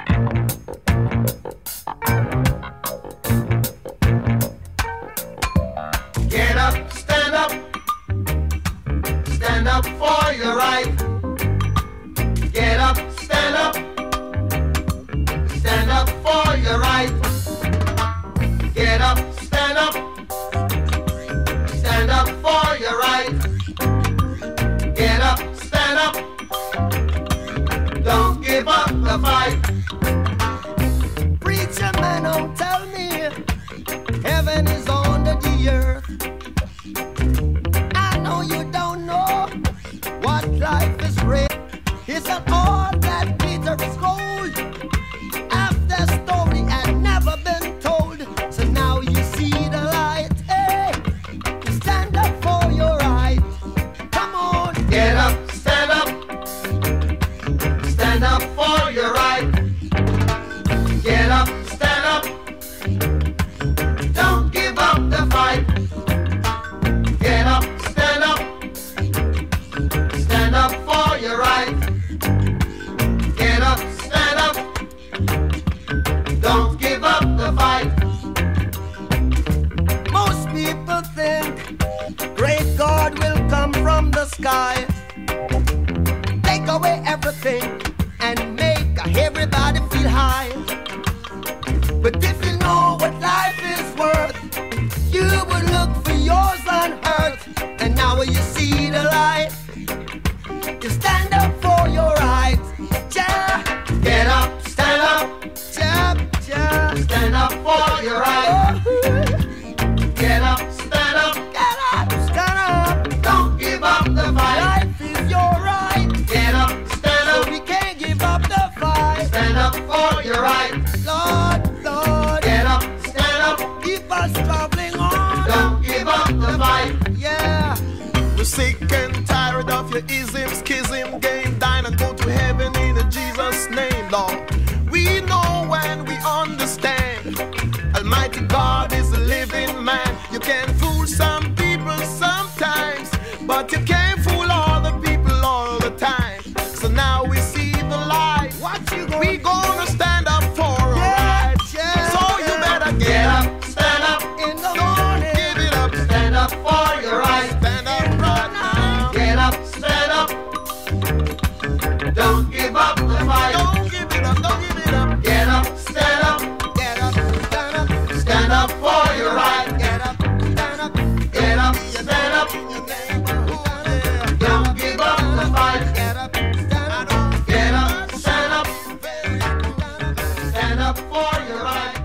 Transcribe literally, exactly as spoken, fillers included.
Get up, stand up, stand up for your right. Get up, stand up, stand up for your right. Get up, stand up, stand up for your right. Get up, stand up, don't give up the fight. Preacher man, don't tell me heaven is under the earth. I know you don't know what life is real. It's not all that glitter is gold. After story had never been told, so now you see the light. Hey, stand up for your right. Come on, get up, stand up, stand up for your right. Get up, stand up, don't give up the fight. Get up, stand up, stand up for your right. Get up, stand up, don't give up the fight. most people think great God will come from the sky, take away everything and make everybody feel high. But if you know what life is worth, you would look for yours on earth. And now when you see the light, you stand up for your rights. Ja, Get up, stand up, ja, ja. stand up for your right. Get up, stand up, Get up, stand up. don't give up the fight. Life is your right, Get up, stand so up, we can't give up the fight. stand up for your right. Lord, Lord, Get up, stand up, keep us traveling on. don't give up the fight. Yeah. We're sick and tired of your ism, schism, game, dine and go to heaven in Jesus' name, Lord. We know and we understand Almighty God is a living man. You can fool some people sometimes, but you can't fool all the people all the time. So now we see the light. What you gonna We gonna stand up for our Yeah, rights. yeah, So you yeah. better Get get up, up, stand up, in the morning? give it up, stand up for your right. stand up right now. Get up, stand up, don't give up the fight. Don't give it up, don't give it up. Get up, stand up, Get up, stand up, stand up for your right. get up, stand up, Get up, stand up, don't give up the fight. get up, stand up, Get up, stand up, stand up for your right.